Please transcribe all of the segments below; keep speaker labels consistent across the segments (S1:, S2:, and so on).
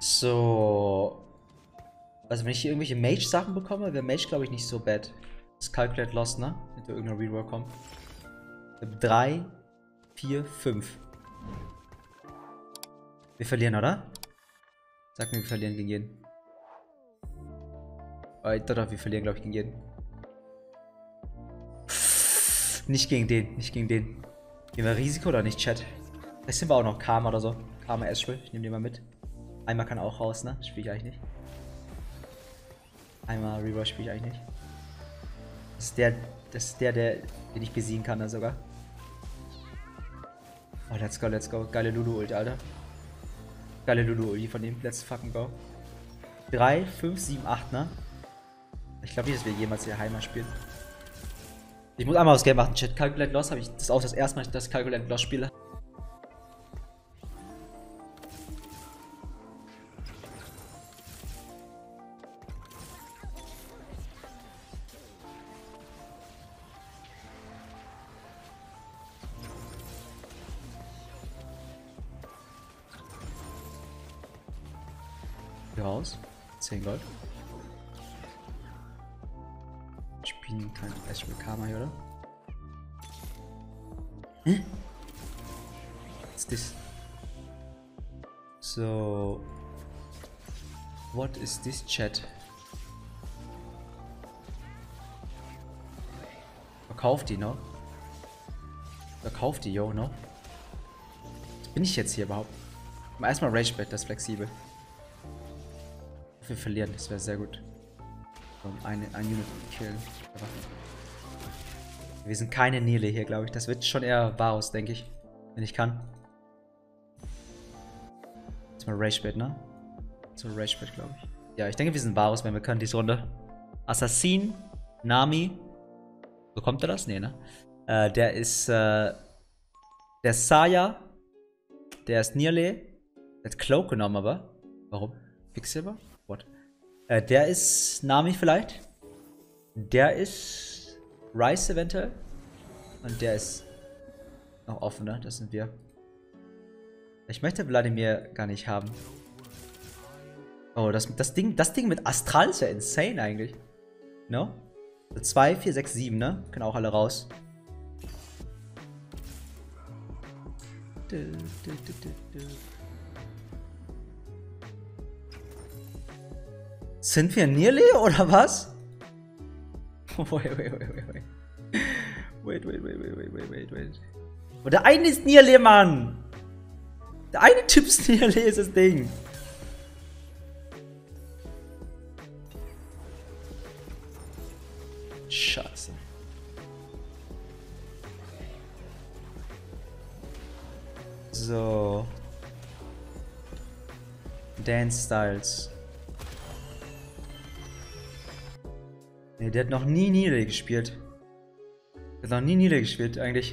S1: So. Also wenn ich hier irgendwelche Mage-Sachen bekomme, wäre Mage, glaube ich, nicht so bad. Das Calculate Loss, ne? Hinter irgendeiner Rework kommt. 3, 4, 5. Wir verlieren, oder? Sag mir, wir verlieren gegen jeden. Doch, wir verlieren, glaube ich, gegen jeden. Nicht gegen den, nicht gegen den. Gehen wir Risiko oder nicht, Chat? Vielleicht sind wir auch noch Karma oder so. Karma Astral, ich nehme den mal mit. Einmal kann auch raus, ne? Spiele ich eigentlich nicht. Einmal Reaver spiele ich eigentlich nicht. Das ist der, den ich besiegen kann, da sogar. Oh, let's go, let's go. Geile Lulu-Ult, Alter. Geile Lulu-Ulti von ihm. Let's fucking go. 3, 5, 7, 8, ne? Ich glaube nicht, dass wir jemals hier Heimat spielen. Ich muss einmal das Game machen, Chat. Calculate Loss habe ich. Das ist auch das erste Mal, dass ich Calculate Loss spiele. Hier raus. 10 Gold. Spielen kein Astral Karma hier, oder? Hm? Was ist das? So. What is this, Chat? Verkauft die noch? Verkauft die, yo, no? Was bin ich jetzt hier überhaupt? Erstmal Rage Bet, das ist flexibel. Wir verlieren, das wäre sehr gut. Ein Unit killen. Wir sind keine Nile hier, glaube ich. Das wird schon eher Varus, denke ich. Wenn ich kann. Jetzt mal Rage Bet, ne? So Rage Bet, glaube ich. Ja, ich denke, wir sind Varus, wenn wir können, diese Runde. Assassin, Nami. Bekommt er das? Nee, ne? Der ist, der Saya. Der ist Nirle. Der hat Cloak genommen, aber. Warum? Quicksilver? What? Der ist Nami vielleicht. Der ist Rice eventuell. Und der ist noch offen, ne? Das sind wir. Ich möchte Vladimir gar nicht haben. Oh, das Ding mit Astral ist ja insane eigentlich. No? 2, 4, 6, 7, ne? Können auch alle raus. Sind wir Nearly oder was? Wait. Und der eine ist Nearly, Mann! Der eine Typ ist Nearly, ist das Ding. Scheiße. So. Dance Styles. Ne, der hat noch nie Nile gespielt. Der hat noch nie Nile gespielt, eigentlich.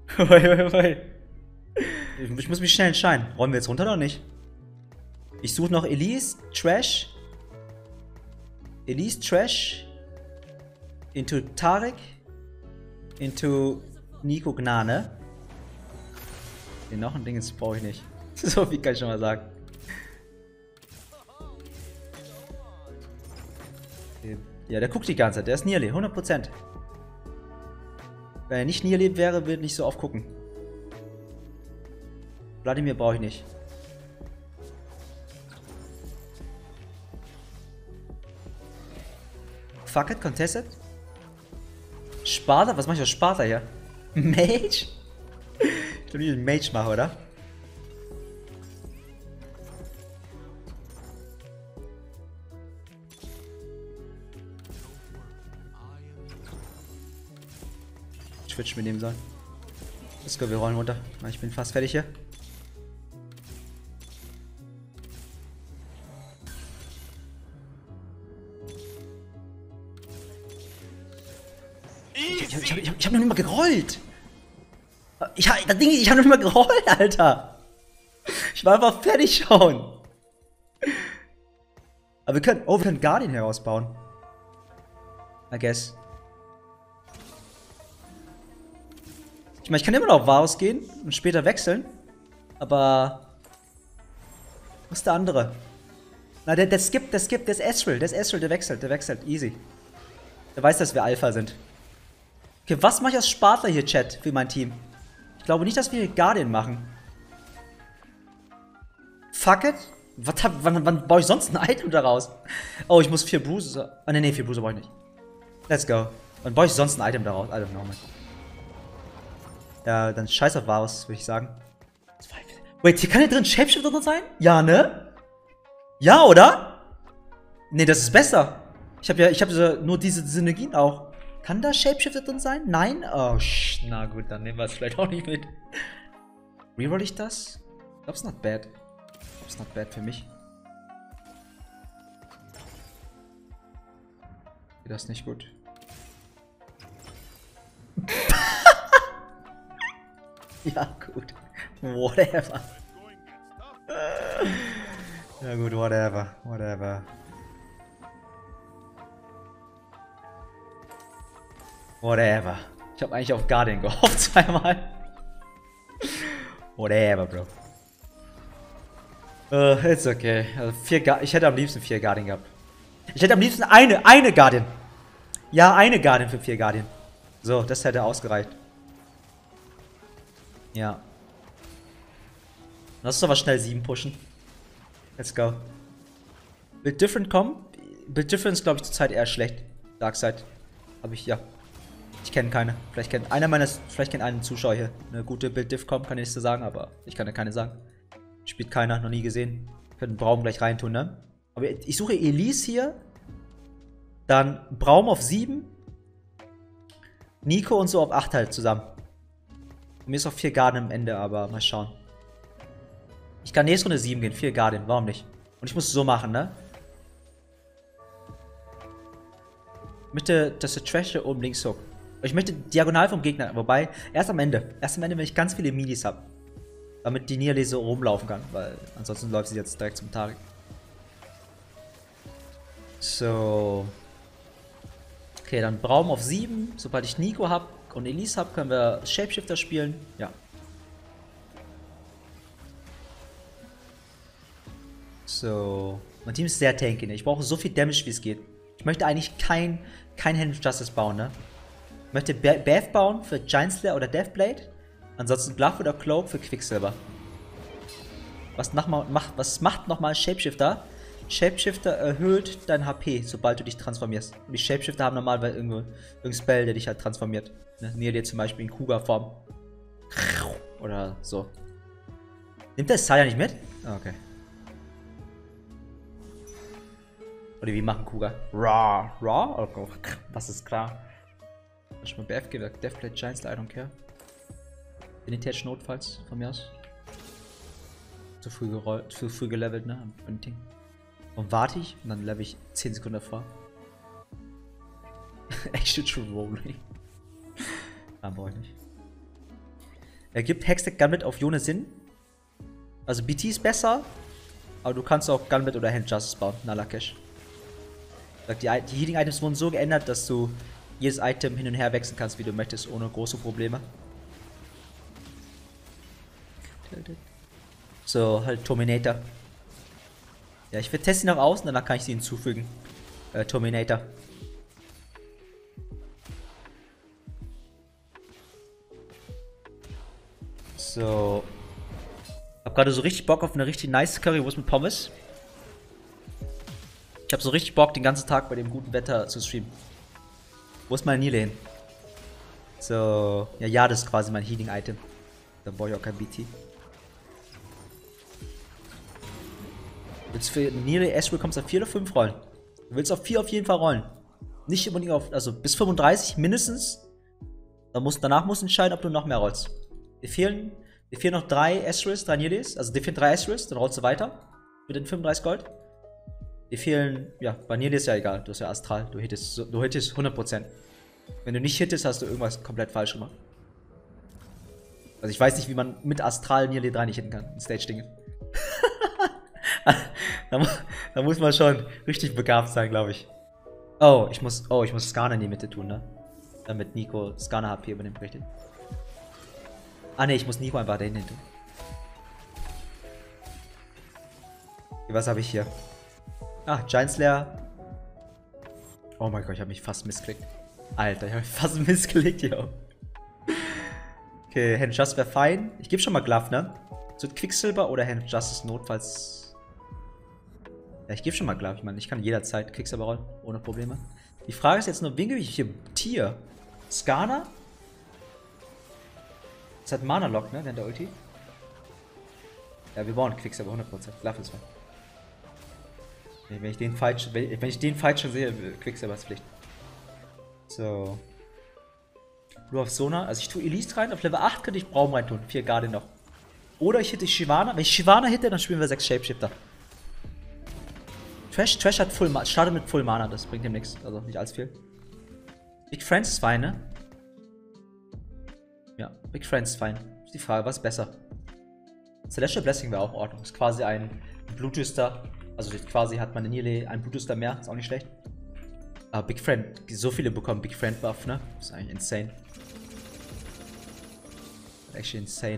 S1: Ich muss mich schnell entscheiden. Räumen wir jetzt runter oder nicht? Ich suche noch Elise, Trash. Elise, Trash. Into Tarek. Into Nico Gnane. Nee, noch ein Ding, das brauche ich nicht. So viel kann ich schon mal sagen. Ja, der guckt die ganze Zeit. Der ist Nearly, 100%. Wenn er nicht Nearly wäre, würde nicht so oft gucken. Vladimir brauche ich nicht. Fuck it, contested. Sparta? Was mache ich aus Sparta hier? Mage? Ich glaube, ich einen Mage mache, oder? Switch mitnehmen sollen. Let's go, wir rollen runter. Ich bin fast fertig hier. Ich hab noch nicht mal gerollt. Ich hab noch nicht mal gerollt, Alter. Ich war einfach fertig schon. Aber wir können Guardian herausbauen. I guess. Ich meine, ich kann immer noch auf Varus gehen und später wechseln. Aber. Was ist der andere? Na, der skippt, der ist Ezreal, der wechselt, easy. Der weiß, dass wir Alpha sind. Okay, was mache ich als Spartler hier, Chat, für mein Team? Ich glaube nicht, dass wir hier Guardian machen. Fuck it. Wann baue ich sonst ein Item daraus? Oh, ich muss 4 Bruiser. Ah, ne, 4 Bruiser brauche ich nicht. Let's go. Wann baue ich sonst ein Item daraus? I don't know, man. Ja, dann scheiß auf Varus, würde ich sagen. Wait, hier kann hier drin Shapeshifter drin sein? Ja, ne? Ja, oder? Ne, das ist besser. Ich habe nur diese Synergien auch. Kann da Shapeshifter drin sein? Nein? Oh, na gut, dann nehmen wir es vielleicht auch nicht mit. Reroll ich das? Ich glaube, es not bad. It's not bad für mich. Das ist nicht gut. Ja, gut. Whatever. Ja gut, whatever. Ich habe eigentlich auf Guardian gehofft, zweimal. Whatever, Bro. It's okay. Also ich hätte am liebsten 4 Guardian gehabt. Ich hätte am liebsten eine Guardian. Ja, eine Guardian für 4 Guardian. So, das hätte ausgereicht. Ja. Lass uns aber schnell 7 pushen. Let's go. Build Different kommen. Build Different ist, glaube ich, zurzeit eher schlecht. Darkseid. Habe ich, ja. Ich kenne keine. Vielleicht kennt einen Zuschauer hier eine gute Build Diff kommen, kann ich nicht so sagen, aber ich kann ja keine sagen. Spielt keiner, noch nie gesehen. Können Braum gleich reintun, ne? Aber ich suche Elise hier. Dann Braum auf 7. Nico und so auf 8 halt zusammen. Und mir ist auch 4 Guardian am Ende, aber mal schauen. Ich kann nächste Runde 7 gehen, 4 Guardian, warum nicht? Und ich muss es so machen, ne? Ich möchte, dass der Trash hier oben links hockt. Ich möchte diagonal vom Gegner, wobei, erst am Ende, wenn ich ganz viele Minis habe. Damit die Niale so rumlaufen kann, weil ansonsten läuft sie jetzt direkt zum Target. So. Okay, dann Braum auf 7. Sobald ich Nico habe und Elise habe, können wir Shapeshifter spielen. Ja. So. Mein Team ist sehr tanky, ne? Ich brauche so viel Damage, wie es geht. Ich möchte eigentlich kein Hand of Justice bauen, ne? Ich möchte Bath bauen für Giant Slayer oder Deathblade. Ansonsten Bluff oder Cloak für Quicksilver. Was macht nochmal Shapeshifter? Shapeshifter erhöht dein HP, sobald du dich transformierst. Und die Shapeshifter haben normalerweise irgendein Spell, der dich halt transformiert. Ne? Nier zum Beispiel in Kuga-Form. Oder so. Nimmt der Saya nicht mit? Ah, okay. Oder wie machen Kuga? Raw. Okay. Das ist klar. Ich mal BF geben, Deathblade Giant Slayer, I don't care. Vinitage notfalls, von mir aus. Zu früh gelevelt, ne? Am Ding. Und warte ich und dann level ich 10 Sekunden davor. Extra True Rolling. Nein, brauche ich nicht. Er gibt Hextech Gunblet auf Jone Sinn. Also BT ist besser, aber du kannst auch Gunblet oder Hand Justice bauen, Nalakesh. Die Healing Items wurden so geändert, dass du jedes Item hin und her wechseln kannst, wie du möchtest, ohne große Probleme. So, halt Terminator. Ja, ich werde testen nach außen, danach kann ich sie hinzufügen. Terminator. So. Hab gerade so richtig Bock auf eine richtig nice Currywurst mit Pommes. Ich habe so richtig Bock, den ganzen Tag bei dem guten Wetter zu streamen. Wo ist meine Nile hin? So. Ja, das ist quasi mein Healing-Item. Da brauche ich auch kein BT. Jetzt für Nile Ezreal kommst du auf 4 oder 5 Rollen. Du willst auf 4 auf jeden Fall rollen. Nicht unbedingt auf, also bis 35 mindestens. Danach musst du entscheiden, ob du noch mehr rollst. Dir fehlen noch 3 Ezreals, 3 Niles. Also dir fehlen 3 Ezreals, dann rollst du weiter. Mit den 35 Gold. Dir fehlen, ja, bei Nile ist ja egal. Du hast ja Astral. Du hittest 100%. Wenn du nicht hittest, hast du irgendwas komplett falsch gemacht. Also ich weiß nicht, wie man mit Astral Nile 3 nicht hitten kann. In Stage-Dinge. Da muss man schon richtig begabt sein, glaube ich. Oh, ich muss Skarner in die Mitte tun, ne? Damit Nico Skarner HP übernimmt, richtig. Ah ne, ich muss Nico einfach dahin tun. Okay, was habe ich hier? Ah, Giant Slayer. Oh mein Gott, ich habe mich fast missgelegt. Alter, ich habe mich fast missgelegt, yo. Okay, Hand Just wäre fein. Ich gebe schon mal Glove, ne? So Quicksilber oder Hand Justice notfalls. Ja, ich gebe schon mal Glove. Ich meine, ich kann jederzeit Quicksilber rollen, ohne Probleme. Die Frage ist jetzt nur, wen gebe ich hier? Tier? Skarner? Das hat Mana-Lock, ne? Während der Ulti. Ja, wir brauchen Quicksilber 100%. Glove ist fein. Wenn ich den Fight schon sehe, Quicksilber ist Pflicht. So. Blue auf Sona. Also ich tue Elise rein. Auf Level 8 könnte ich Braum reintun. 4 Guardian noch. Oder ich hitte Shyvana. Wenn ich Shyvana hitte, dann spielen wir 6 Shapeshifter. Trash hat startet mit Full Mana. Das bringt ihm nichts. Also nicht allzu viel. Big Friends ist fein, ne? Ja, Big Friends ist fein. Ist die Frage, was ist besser? Celestial Blessing wäre auch in Ordnung. Ist quasi ein Blutdüster. Also quasi hat meine Nile ein Blutdüster mehr. Ist auch nicht schlecht. Aber Big Friend, so viele bekommen Big Friend Buff, ne? Ist eigentlich insane. Actually insane.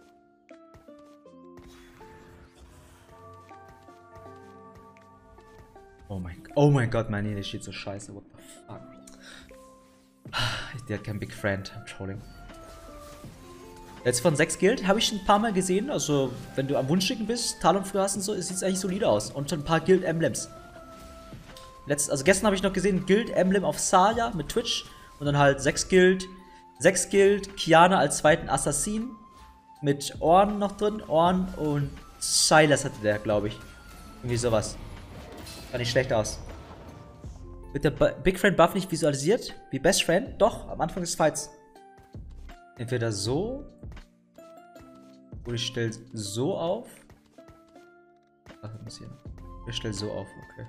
S1: Oh mein Gott, meine Nile steht so scheiße. What the fuck? Der hat kein Big Friend. I'm trolling. Jetzt von 6 Guild habe ich ein paar Mal gesehen. Also, wenn du am Wunschschicken bist, Talon früher hast und so, sieht es eigentlich solide aus. Und ein paar Guild Emblems. Also gestern habe ich noch gesehen, Guild Emblem auf Saya mit Twitch. Und dann halt 6 Guild, Kiana als zweiten Assassin. Mit Ornn noch drin. Ornn und Silas hatte der, glaube ich. Irgendwie sowas. Sah nicht schlecht aus. Wird der Big Friend Buff nicht visualisiert? Wie Best Friend? Doch, am Anfang des Fights. Entweder so. Oder ich stelle so auf. Ach, ein bisschen. Ich stelle so auf, okay.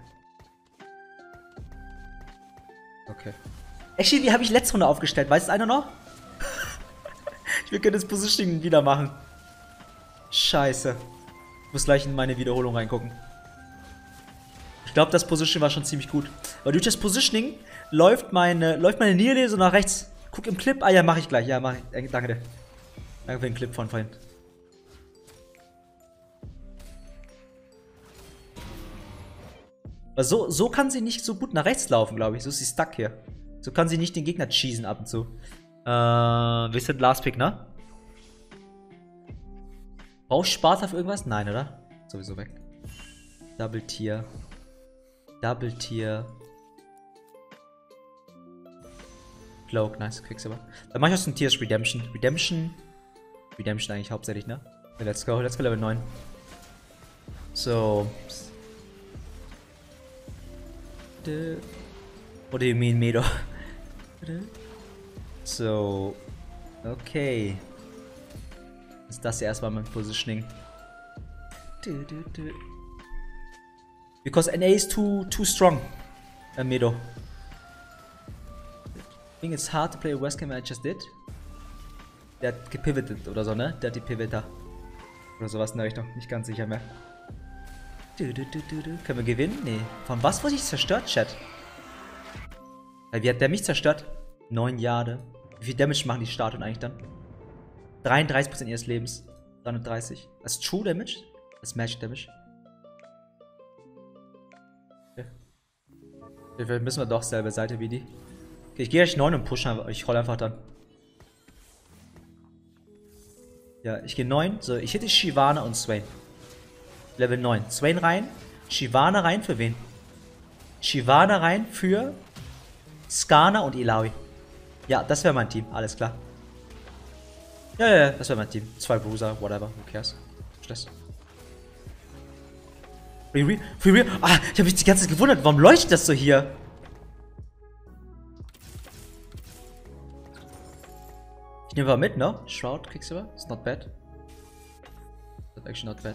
S1: Okay. Actually, wie habe ich letzte Runde aufgestellt? Weiß es einer noch? Ich will das Positioning wieder machen. Scheiße. Ich muss gleich in meine Wiederholung reingucken. Ich glaube, das Positioning war schon ziemlich gut. Weil durch das Positioning läuft meine Nile so nach rechts. Guck im Clip. Ah ja, mache ich gleich. Ja, mache ich. Danke dir. Danke für den Clip von vorhin. So kann sie nicht so gut nach rechts laufen, glaube ich. So ist sie stuck hier. So kann sie nicht den Gegner cheesen ab und zu. Wir sind Last Pick, ne? Brauchst du Sparta für irgendwas? Nein, oder? Sowieso weg. Double Tier. Double Tier. Cloak, nice, Quicksilver. Dann mach ich aus dem Tiers Redemption. Redemption eigentlich hauptsächlich, ne? Let's go Level 9. So. What do you mean, Medo? So. Okay. Ist das erstmal mein Positioning. Because NA is too strong. Medo. I think it's hard to play a West Game I just did. Der hat gepivotet oder so, ne? Der hat die Pivoter. Oder sowas in der Richtung. Nicht ganz sicher mehr. Können wir gewinnen? Nee. Von was wurde ich zerstört, Chat? Wie hat der mich zerstört? 9 Jahre. Wie viel Damage machen die Statuen eigentlich dann? 33% ihres Lebens. 39. Das ist True Damage? Das ist Magic Damage. Okay. Vielleicht müssen wir doch selber Seite wie die. Okay, ich gehe gleich 9 und pushen, aber ich roll einfach dann. Ja, ich gehe 9. So, ich hätte Shyvana und Swain. Level 9. Swain rein. Shyvana rein für wen? Shyvana rein für Skarner und Illaoi. Ja, das wäre mein Team. Alles klar. Ja, das wäre mein Team. 2 Bruiser, whatever. Who cares? Stress. Free Real. Ah, ich habe mich die ganze Zeit gewundert. Warum leuchtet das so hier? Ich nehme mal mit, ne? Shroud, Quicksilver. It's not bad. That's actually not bad.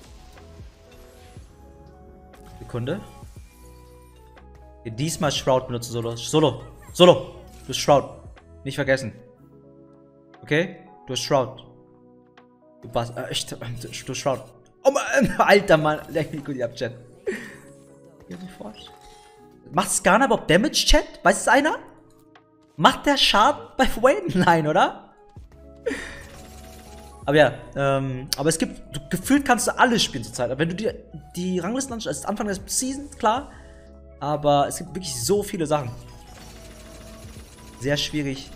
S1: Sekunde. Okay, diesmal Shroud benutzen, Solo. Du hast Shroud. Nicht vergessen. Okay? Du hast Shroud. Du hast Shroud. Oh Mann, alter Mann. Leg mich gut ab, Chat. Macht Skarner überhaupt Damage, Chat? Weiß es einer? Macht der Schaden bei Wayne? Nein, oder? Aber ja, aber es gibt, gefühlt kannst du alles spielen zurzeit. Aber wenn du dir die Ranglisten anschaust, es ist Anfang der Season, klar. Aber es gibt wirklich so viele Sachen. Sehr schwierig,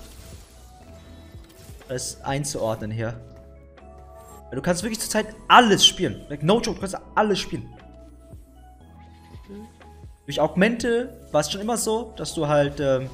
S1: es einzuordnen hier. Weil du kannst wirklich zurzeit alles spielen. Like, no joke, du kannst alles spielen. Durch Augmente war es schon immer so, dass du halt,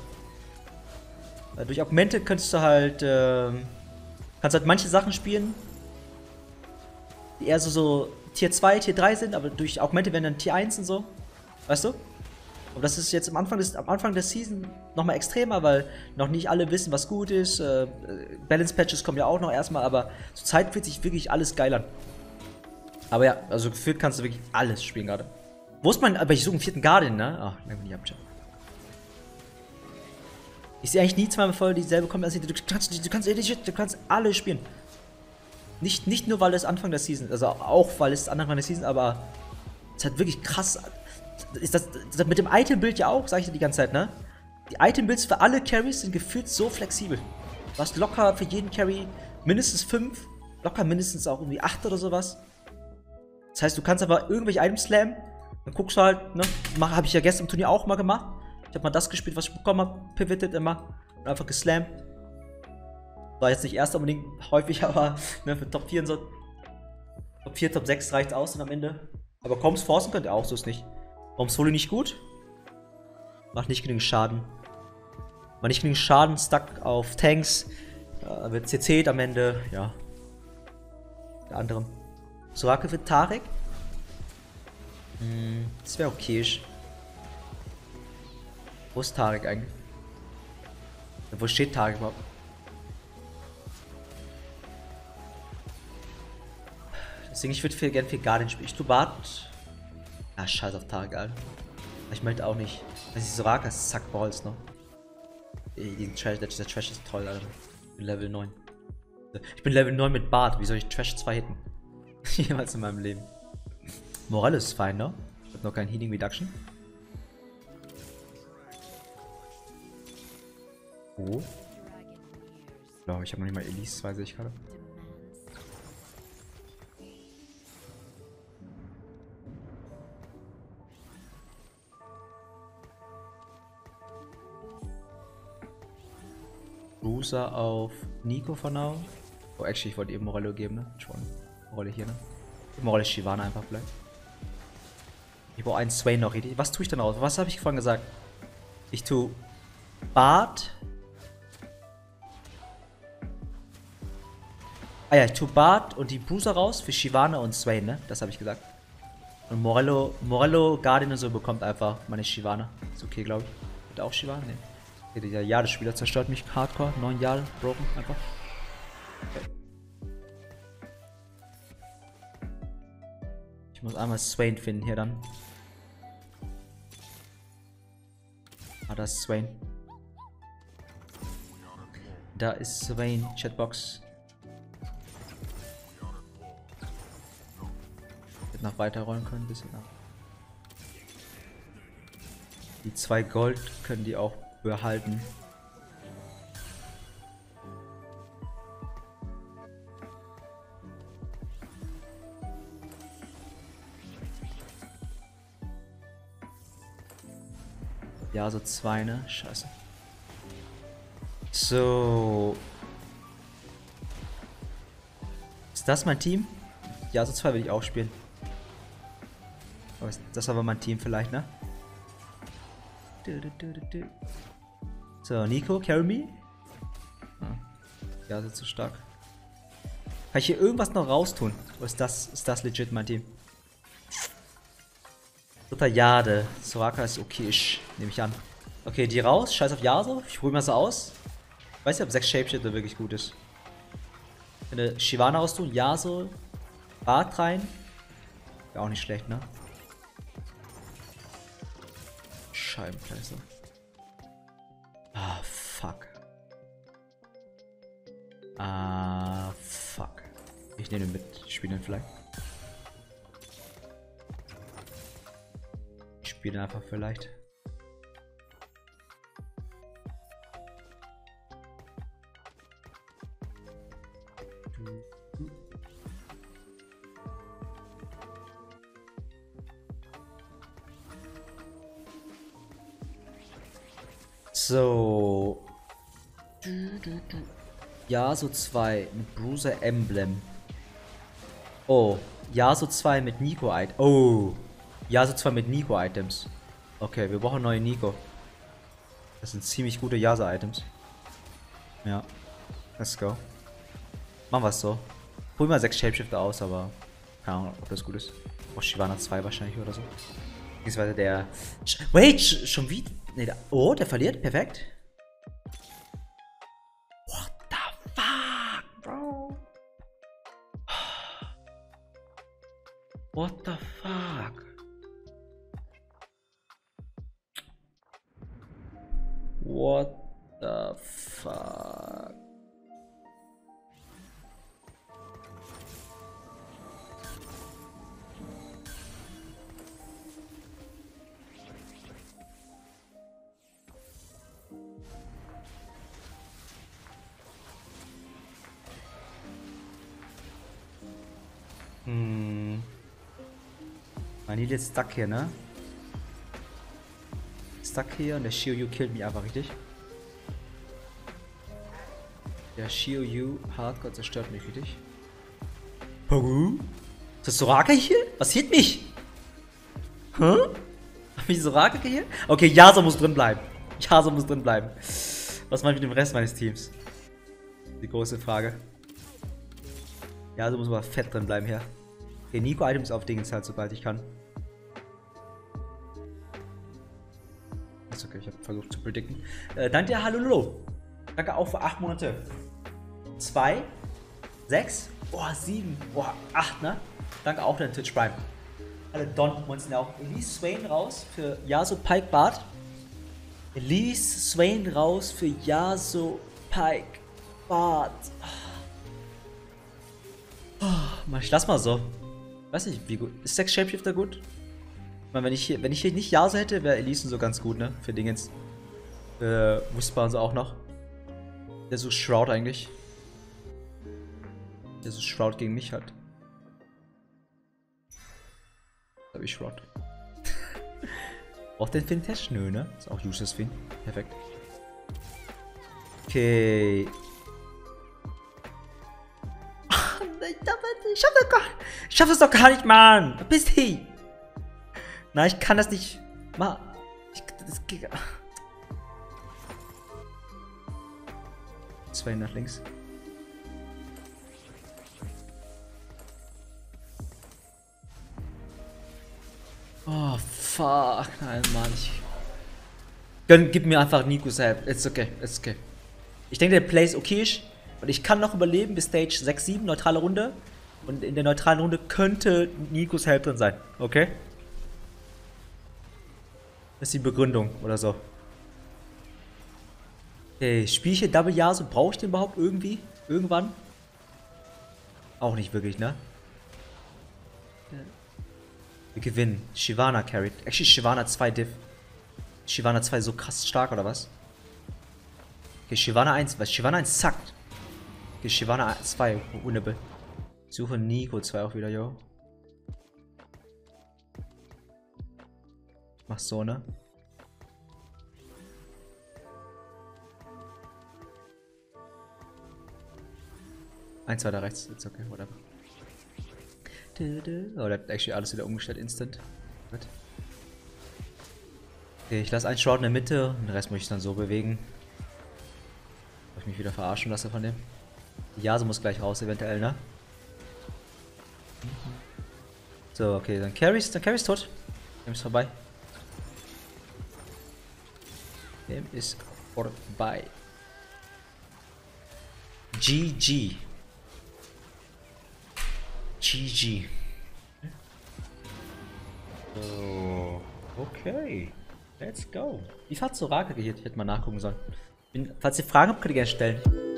S1: durch Augmente kannst du halt, kannst halt manche Sachen spielen, die eher so Tier 2, Tier 3 sind, aber durch Augmente werden dann Tier 1 und so. Weißt du? Aber das ist jetzt am Anfang der Season nochmal extremer, weil noch nicht alle wissen, was gut ist. Balance-Patches kommen ja auch noch erstmal, aber zur Zeit fühlt sich wirklich alles geil an. Aber ja, also gefühlt kannst du wirklich alles spielen gerade. Wo ist mein, aber ich suche einen 4. Guardian, ne? Ach, lange nicht abschauen. Ich sehe eigentlich nie zweimal voll dieselbe Kombination. Du kannst alle spielen. Nicht nur, weil es Anfang der Season, also auch, weil es Anfang der Season, aber es hat wirklich krass. Ist das mit dem Item-Bild ja auch, sag ich dir die ganze Zeit, ne? Die Item-Builds für alle Carries sind gefühlt so flexibel. Du hast locker für jeden Carry mindestens 5, locker mindestens auch irgendwie 8 oder sowas. Das heißt, du kannst aber irgendwelche Items slammen, dann guckst du halt, ne? Habe ich ja gestern im Turnier auch mal gemacht. Ich habe mal das gespielt, was ich bekommen habe, pivoted immer und einfach geslammt. War jetzt nicht erst unbedingt häufig, aber ne, für Top 4 und so. Top 4, Top 6 reicht's aus und am Ende. Aber Combs forcen könnt ihr auch, so ist nicht. Warum Solo nicht gut? Macht nicht genügend Schaden. Macht nicht genügend Schaden, stuck auf Tanks. Wird CC'd am Ende, ja. Der anderen. Soraka für Tarek? Das wäre okayisch. Wo ist Tarek eigentlich? Wo steht Tarek überhaupt? Deswegen, ich würde gerne viel Guardian spielen. Ich tue Bart. Ah, scheiß auf Tarek, Alter. Ich möchte auch nicht. Das ist Soraka, Sackballs noch. Dieser Trash ist toll, Alter. Ich bin Level 9. Ich bin Level 9 mit Bart. Wie soll ich Trash 2 hitten? Jemals in meinem Leben. Morale ist fein, ne? Ich hab noch kein Healing Reduction. Oh. Ja, ich habe noch nicht mal Elise 2, sehe ich gerade. Bruiser auf Nico for now. Oh, actually, ich wollte eben Morello geben, ne? Schon. Morello hier, ne? Morello Shyvana einfach bleibt. Ich brauche einen Swain noch, richtig. Was tue ich denn raus? Was habe ich vorhin gesagt? Ich tue Bart. Ah ja, ich tue Bart und die Bruiser raus für Shyvana und Swain, ne? Das habe ich gesagt. Und Morello, Guardian und so bekommt einfach meine Shyvana. Ist okay, glaube ich. Hat auch Shyvana? Ne. Okay, dieser Jade-Spieler zerstört mich hardcore. 9 Jahre, broken einfach. Okay. Ich muss einmal Swain finden hier dann. Ah, da ist Swain. Da ist Swain, Chatbox. Wird noch weiterrollen können, ein bisschen nach. Die 2 Gold können die auch behalten. Ja, so 2, ne? Scheiße. So. Ist das mein Team? Ja, so 2 will ich auch spielen. Aber das war mein Team vielleicht, ne? So, Nico, carry me. Ja, ist zu stark. Kann ich hier irgendwas noch raustun? Oder ist das legit mein Team? Dritter Jade. Soraka ist okayisch, nehme ich an. Okay, die raus. Scheiß auf Yasuo. Ich hole mal so aus. Ich weiß nicht, ob 6 Shapeshifter wirklich gut ist. Eine Shyvana raustun, Yasuo. Bart rein. Wäre auch nicht schlecht, ne? Scheibenkleister. Ah, fuck. Ah, fuck. Ich nehme den mit. Ich spiele den vielleicht. Ich spiele den einfach vielleicht. So. Yasuo 2 mit Bruiser Emblem. Oh. Yasuo 2 mit Nico-Items. Oh. Yasuo 2 mit Nico-Items. Okay, wir brauchen neue Nico. Das sind ziemlich gute Yasuo-Items. Ja. Let's go. Machen wir es so. Hol mal 6 Shapeshifter aus, aber keine Ahnung, ob das gut ist. Oh, Shyvana 2 wahrscheinlich oder so. Beziehungsweise der... Wait, schon wieder... Nee, oh, der verliert. Perfekt. What the fuck, bro? What the fuck? What the fuck? Manil ist stuck hier, ne? Stuck hier und der Shiryu killt mich einfach, richtig? Der Shiryu Hardcore zerstört mich, richtig? Ist das Soraka hier? Was hit mich? Hä? Hab ich Soraka hier? Okay, Yasuo muss drin bleiben. Yasuo muss drin bleiben. Was mache ich mit dem Rest meines Teams? Die große Frage. Yasuo muss aber fett drin bleiben hier. Okay, Nico-Items auf Dingens halt, sobald ich kann. Ist okay, ich habe versucht zu predikten. Danke dir, hallo. Danke auch für 8 Monate. 2, 6, 7, 8, ne? Danke auch für den Twitch Prime. Alle Don-Monster auch. Elise Swain raus für Yasuo Pike Bart. Elise Swain raus für Yasuo Pike Bart. Mach ich das mal so. Weiß nicht, wie gut. Ist 6 Shapeshifter gut? Ich meine, wenn ich hier nicht Yasuo hätte, wäre Elise so ganz gut, ne? Für Dingens. Whisper und so auch noch. Der so Shroud eigentlich. Der so Shroud gegen mich hat. Da hab ich Shroud. Braucht den Finn-Test? Nö, ne? Ist auch useless Finn. Perfekt. Okay. Ich schaff das doch gar nicht, Mann! Bist du? Nein, ich kann das nicht. Das geht. 2 nach links. Oh, fuck. Nein, Mann. Gib mir einfach Nikos Help. It's okay. It's okay. Ich denke, der Play ist okayisch. Und ich kann noch überleben bis Stage 6, 7, neutrale Runde. Und in der neutralen Runde könnte Nikos Help drin sein. Okay? Das ist die Begründung oder so. Okay, spiele ich hier Double Yasuo? Brauche ich den überhaupt irgendwie? Irgendwann? Auch nicht wirklich, ne? Wir gewinnen. Shyvana carried. Actually, Shyvana 2 Div. Shyvana 2 so krass stark, oder was? Okay, Shyvana 1. Was? Shyvana 1 zackt. Okay, Shyvana 2. Winnable. Suche Nico 2 auch wieder, yo. Mach so, ne? Eins weiter rechts, ist okay, whatever. Oh, der hat actually alles wieder umgestellt, instant. Gut. Okay, ich lasse einen Shroud in der Mitte und den Rest muss ich dann so bewegen. Ob ich mich wieder verarschen lasse von dem. Yasuo muss gleich raus, eventuell, ne? So, okay, dann Carries tot. Dem ist vorbei. Dem ist vorbei. GG. GG. So, okay. Let's go. Wie hat Soraka gehittet? Ich hätte mal nachgucken sollen. Falls ihr Fragen habt, könnt ihr gerne stellen.